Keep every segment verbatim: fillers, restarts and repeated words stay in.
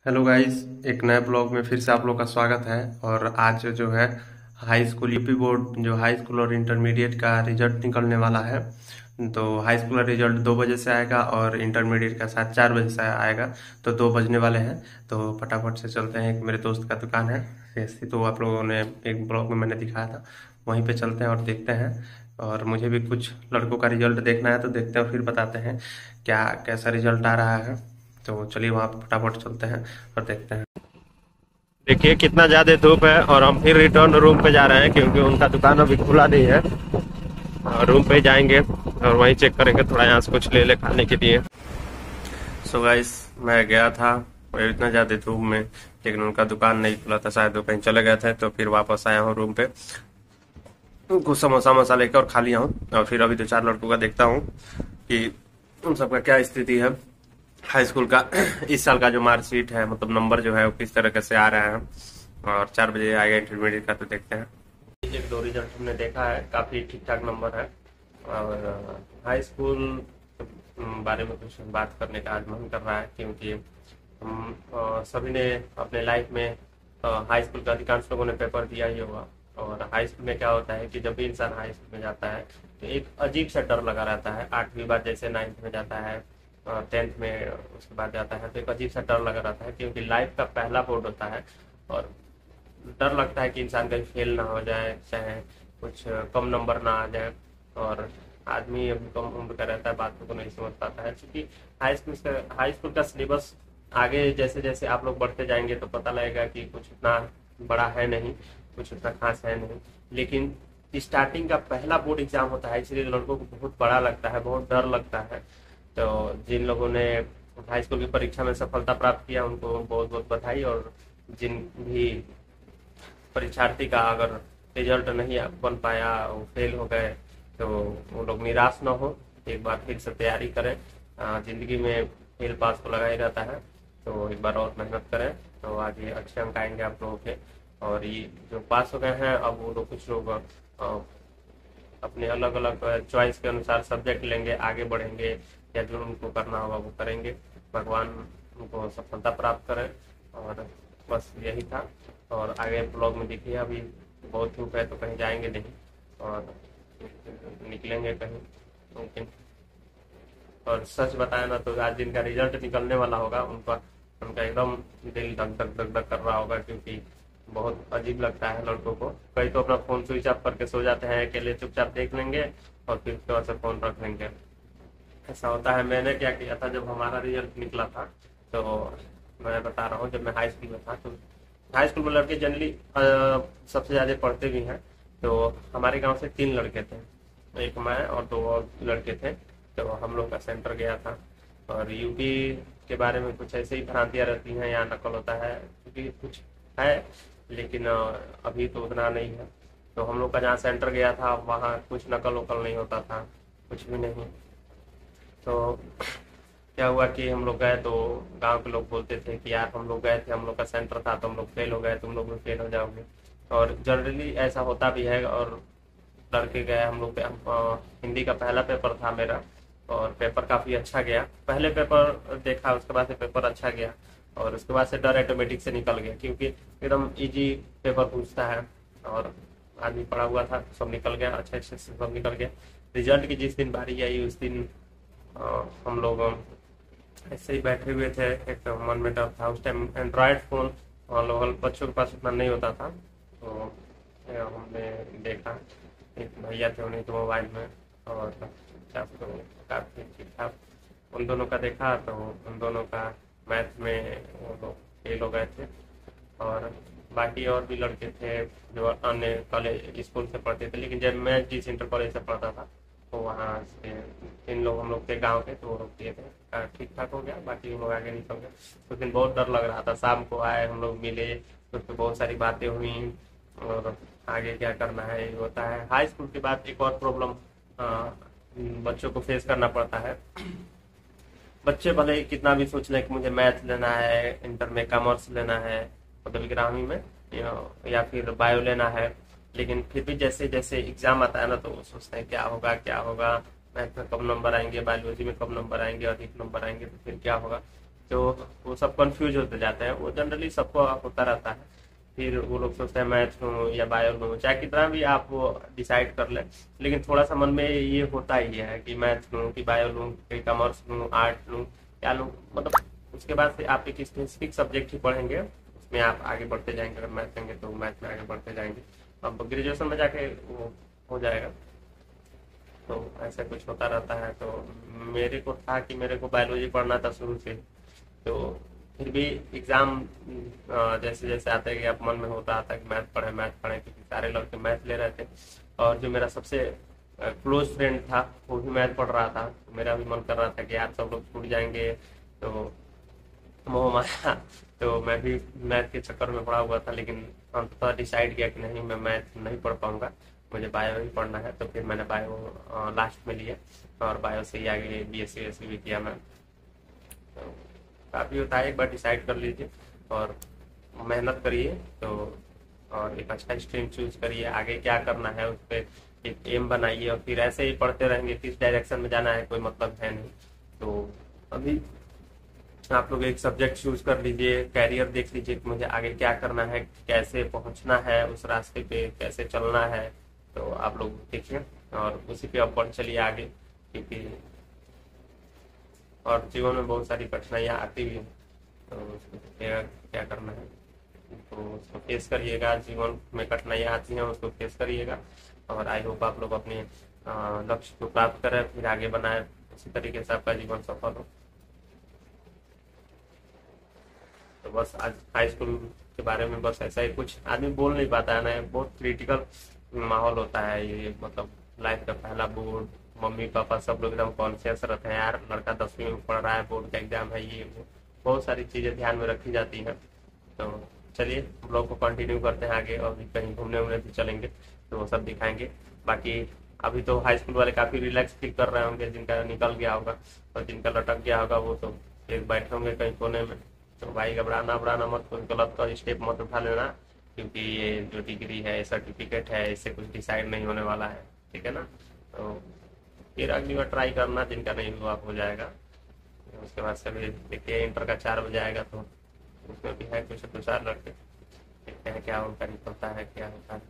Hello guys, एक नए blog में फिर से आप लोग का स्वागत है। और आज जो है हाई स्कूल यूपी बोर्ड जो हाई स्कूल और इंटरमीडिएट का रिजल्ट निकलने वाला है। तो हाई स्कूल का रिजल्ट दो बजे से आएगा और इंटरमीडिएट का शायद चार बजे से आएगा। तो दो बजने वाले हैं, तो फटाफट से चलते हैं। एक मेरे दोस्त का दुकान है ऐसी, तो आप लोगों ने एक ब्लॉग में मैंने दिखाया था, वहीं पे चलते हैं और देखते हैं। और मुझे भी कुछ लड़कों का रिजल्ट देखना है, तो देखते हैं फिर बताते हैं क्या कैसा रिजल्ट आ रहा है। तो चलिए वहाँ पे फटाफट चलते हैं और देखते हैं। देखिए कितना ज्यादा धूप है और हम फिर रिटर्न रूम पे जा रहे हैं, क्योंकि उनका दुकान अभी खुला नहीं है। और रूम पे जाएंगे और वहीं चेक करेंगे, थोड़ा यहाँ से कुछ ले ले खाने के लिए। सो गाइस, मैं गया था और इतना ज्यादा धूप में, लेकिन उनका दुकान नहीं खुला था, शायद वो कहीं चले गए थे। तो फिर वापस आया हूँ रूम पे, कुछ समोसा वोसा लेकर और खा लिया हूँ। और फिर अभी दो चार लड़कों का देखता हूँ कि उन सबका क्या स्थिति है। हाई स्कूल का इस साल का जो मार्कशीट है, मतलब नंबर जो है वो किस तरह से आ रहा है। और चार बजे आएगा इंटरमीडिएट का, तो देखते हैं। एक दो रिजल्ट हमने देखा है, काफी ठीक ठाक नंबर है। और हाई स्कूल बारे में कुछ बात करने का आज मन कर रहा है, क्योंकि हम अ, सभी ने अपने लाइफ में हाई स्कूल का अधिकांश लोगों ने पेपर दिया ही होगा। और हाई स्कूल में क्या होता है कि जब भी इंसान हाई स्कूल में जाता है तो एक अजीब सा डर लगा रहता है। आठवीं बाद जैसे नाइन्थ में जाता है, टेंथ में उसके बाद जाता है, तो एक अजीब सा डर लगा रहता है, क्योंकि लाइफ का पहला बोर्ड होता है। और डर लगता है कि इंसान कहीं फेल ना हो जाए, चाहे कुछ कम नंबर ना आ जाए। और आदमी अभी कम उम्र का रहता है, बातों को नहीं समझ पाता है। क्योंकि हाई स्कूल का हाई स्कूल का सिलेबस आगे जैसे जैसे आप लोग बढ़ते जाएंगे तो पता लगेगा कि कुछ इतना बड़ा है नहीं, कुछ इतना खास है नहीं। लेकिन स्टार्टिंग का पहला बोर्ड एग्जाम होता है, इसलिए लड़कों को बहुत बड़ा लगता है, बहुत डर लगता है। तो जिन लोगों ने हाई स्कूल की परीक्षा में सफलता प्राप्त किया उनको बहुत बहुत बधाई। और जिन भी परीक्षार्थी का अगर रिजल्ट नहीं बन पाया, वो फेल हो गए, तो वो लोग निराश न हो, एक बार फिर से तैयारी करें। जिंदगी में फेल पास तो लगा ही रहता है, तो एक बार और मेहनत करें तो आगे अच्छे अंक आएंगे आप लोगों के। और ये जो पास हो गए हैं, अब वो लोग कुछ लोग अपने अलग अलग चॉइस के अनुसार सब्जेक्ट लेंगे, आगे बढ़ेंगे, या जो उनको करना होगा वो करेंगे। भगवान उनको सफलता प्राप्त करे। और बस यही था। और आगे ब्लॉग में देखिए, अभी बहुत धूप है तो कहीं जाएंगे नहीं, और निकलेंगे कहीं मुमकिन। और सच बताया ना, तो आज जिनका रिजल्ट निकलने वाला होगा उनका उनका एकदम दिल धक धक धक धक कर रहा होगा, क्योंकि बहुत अजीब लगता है लड़कों को। कई तो अपना फोन स्विच ऑफ करके सो जाते हैं, अकेले चुपचाप देख लेंगे और फिर उसके बाद से फोन रख लेंगे। ऐसा होता है। मैंने क्या किया था, जब हमारा रिजल्ट निकला था, तो मैं बता रहा हूँ, जब मैं हाई स्कूल में था, तो हाई स्कूल में लड़के जनरली सबसे ज्यादा पढ़ते भी हैं। तो हमारे गांव से तीन लड़के थे, एक मैं और दो और लड़के थे। तो हम लोग का सेंटर गया था। और यूपी के बारे में कुछ ऐसे ही भ्रांतियां रहती हैं, यहाँ नकल होता है, क्योंकि कुछ है, लेकिन अभी तो उतना नहीं है। तो हम लोग का जहाँ सेंटर गया था, वहाँ कुछ नकल वकल नहीं होता था, कुछ भी नहीं। तो क्या हुआ कि हम लोग गए, तो गांव के लोग बोलते थे कि यार हम लोग गए थे, हम लोग का सेंटर था, तो हम लोग फेल हो गए, तुम लोग भी फेल हो जाओगे। और जनरली ऐसा होता भी है। और लड़के गए हम लोग, हिंदी का पहला पेपर था मेरा, और पेपर काफी अच्छा गया। पहले पेपर देखा, उसके बाद से पेपर अच्छा गया, और उसके बाद से डर ऑटोमेटिक से निकल गया, क्योंकि एकदम इजी पेपर पूछता है और आदमी पढ़ा हुआ था, सब निकल गया, अच्छे अच्छे से सब निकल गया। रिजल्ट की जिस दिन बारी आई, उस दिन आ, हम लोग ऐसे ही बैठे हुए थे। एक मन में डर था, उस टाइम एंड्रॉयड फोन लोग बच्चों के पास उतना नहीं होता था। तो हमने देखा, एक भैया थे, उन्हीं के मोबाइल में, और तो काफी ठीक ठाक उन दोनों का देखा, तो उन दोनों का मैथ में वो लोग फेल हो गए थे। और बाकी और भी लड़के थे जो अन्य कॉलेज स्कूल से पढ़ते थे, लेकिन जब मैं जिस इंटर कॉलेज से पढ़ता था, तो वहाँ से तीन लोग हम लोग थे गांव के, तो वो लोग दिए थे, ठीक ठाक हो गया। बाकी हम लोग आगे निकल गए। उस दिन बहुत डर लग रहा था। शाम को आए, हम लोग मिले, तो उस पर बहुत सारी बातें हुई, और आगे क्या करना है ये होता है। हाई स्कूल के बाद एक और प्रॉब्लम बच्चों को फेस करना पड़ता है। बच्चे भले ही कितना भी सोच लें कि मुझे मैथ लेना है, इंटर में कॉमर्स लेना है, मतलब ग्रामी में, या फिर बायो लेना है, लेकिन फिर भी जैसे जैसे एग्जाम आता है ना, तो वो सोचते हैं क्या होगा क्या होगा, मैथ में कम नंबर आएंगे, बायोलॉजी में कम नंबर आएंगे, अधिक नंबर आएंगे, तो फिर क्या होगा। तो वो सब कंफ्यूज होते जाते हैं। वो जनरली सबको होता रहता है। फिर वो लोग सोचते हैं मैथ लूँ या बायो लूँ, चाहे कितना भी आप वो डिसाइड कर लें, लेकिन थोड़ा सा मन में ये होता ही है कि मैथ लूँ कि बायो लूँ कि कॉमर्स लूँ, आर्ट लूँ, क्या लूँ। मतलब उसके बाद से आप एक स्पेसिफिक सब्जेक्ट ही पढ़ेंगे, उसमें आप आगे बढ़ते जाएंगे। अगर मैथ लेंगे तो मैथ में आगे बढ़ते जाएंगे, अब ग्रेजुएशन में जाके वो हो जाएगा। तो ऐसा कुछ होता रहता है। तो मेरे को था कि मेरे को बायोलॉजी पढ़ना था शुरू से, तो फिर भी एग्जाम जैसे जैसे आते गए अब मन में होता था कि मैथ पढ़े मैथ पढ़े, क्योंकि सारे लड़के मैथ ले रहे थे। और जो मेरा सबसे क्लोज फ्रेंड था वो भी मैथ पढ़ रहा था, तो मेरा भी मन कर रहा था कि यार सब लोग छूट जाएंगे, तो मोह माया। तो मैं भी मैथ के चक्कर में पड़ा हुआ था, लेकिन अंततः डिसाइड किया कि नहीं, मैं मैथ नहीं पढ़ पाऊंगा, मुझे बायो ही पढ़ना है। तो फिर मैंने बायो लास्ट में लिया, और बायो से ही आगे बी एस सी भी किया मैं। तो काफ़ी होता है, एक बार डिसाइड कर लीजिए और मेहनत करिए, तो और एक अच्छा स्ट्रीम चूज करिए, आगे क्या करना है उस पर एक एम बनाइए, और फिर ऐसे ही पढ़ते रहेंगे। किस डायरेक्शन में जाना है कोई मतलब है नहीं। तो अभी आप लोग एक सब्जेक्ट चूज कर लीजिए, कैरियर देख लीजिए कि मुझे आगे क्या करना है, कैसे पहुंचना है, उस रास्ते पे कैसे चलना है। तो आप लोग देखिए और उसी पे आप बढ़ चलिए आगे, क्योंकि और जीवन में बहुत सारी कठिनाइयाँ आती भी हैं, तो उसको क्या क्या करना है तो उसको फेस करिएगा। जीवन में कठिनाइयाँ आती हैं, उसको फेस करिएगा, और आई होप आप लोग अपने अ, लक्ष्य को प्राप्त करें, फिर आगे बनाए, इसी तरीके से आपका जीवन सफल हो। तो बस आज हाई स्कूल के बारे में बस ऐसा ही, कुछ आदमी बोल नहीं पाता है ना, बहुत क्रिटिकल माहौल होता है ये। मतलब लाइफ का पहला बोर्ड, मम्मी पापा सब लोग एकदम कॉन्शियस रहते हैं, यार लड़का दसवीं में पढ़ रहा है, बोर्ड का एग्जाम है, ये वो बहुत सारी चीजें ध्यान में रखी जाती हैं। तो चलिए ब्लॉग को कंटिन्यू करते हैं आगे, और भी कहीं घूमने वूमने भी चलेंगे तो वो सब दिखाएंगे। बाकी अभी तो हाई स्कूल वाले काफी रिलैक्स फील कर रहे होंगे, जिनका निकल गया होगा, और जिनका लटक गया होगा वो तो एक बैठे होंगे कहीं कोने में। तो भाई घबराना घबराना मत, कोई गलत का स्टेप मत उठा लेना, क्योंकि ये जो डिग्री है, सर्टिफिकेट है, इससे कुछ डिसाइड नहीं होने वाला है, ठीक है ना। तो फिर अगली बार ट्राई करना, जिनका नहीं हुआ हो जाएगा। उसके बाद सभी देखिए इंटर का चार बजे आएगा, तो उसमें भी है कुछ दो चार लड़के, देखते हैं क्या उनका निकलता है क्या होता है।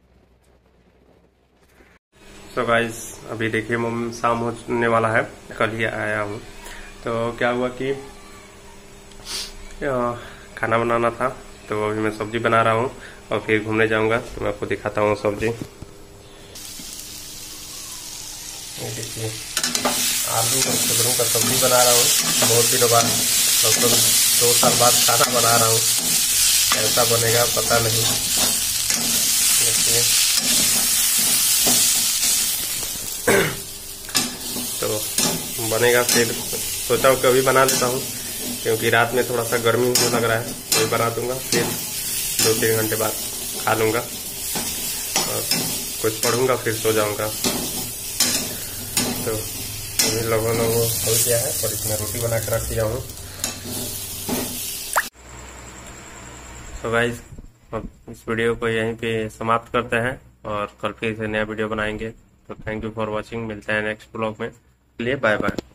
तो गाइस अभी देखिए मम शाम होने वाला है, कल ही आया हूँ। तो क्या हुआ कि खाना बनाना था, तो अभी मैं सब्जी बना रहा हूँ, और फिर घूमने जाऊंगा तो मैं आपको दिखाता हूँ सब्जी। ये देखिए आलू और कुदरू का सब्जी बना रहा हूँ, बहुत दिनों बाद, लगभग दो साल बाद खाना बना रहा हूँ। कैसा बनेगा पता नहीं, देखिए। तो बनेगा, फिर सोचा हूँ कि अभी बना लेता हूँ, क्योंकि रात में थोड़ा सा गर्मी होने लग रहा है, तो भी बना दूंगा, फिर दो तीन घंटे बाद खा लूँगा, और कुछ पढ़ूंगा, फिर सो जाऊंगा। तो अभी लोगों लोगों हो गया है, और इसमें रोटी बना कर रख दिया हूँ। तो गाइस अब इस वीडियो को यहीं पे समाप्त करते हैं, और कल फिर से नया वीडियो बनाएंगे। तो थैंक यू फॉर वॉचिंग, मिलते हैं नेक्स्ट ब्लॉग में, चलिए बाय बाय।